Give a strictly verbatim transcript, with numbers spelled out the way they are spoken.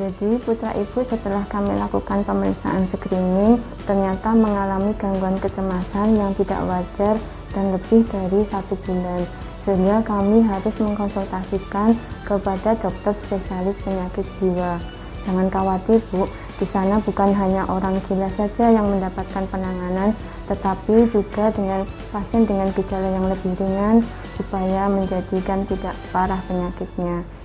Jadi putra ibu setelah kami lakukan pemeriksaan screening ternyata mengalami gangguan kecemasan yang tidak wajar dan lebih dari satu bulan, sehingga kami harus mengkonsultasikan kepada dokter spesialis penyakit jiwa. Jangan khawatir Bu, di sana bukan hanya orang gila saja yang mendapatkan penanganan, tetapi juga dengan pasien dengan gejala yang lebih ringan supaya menjadikan tidak parah penyakitnya.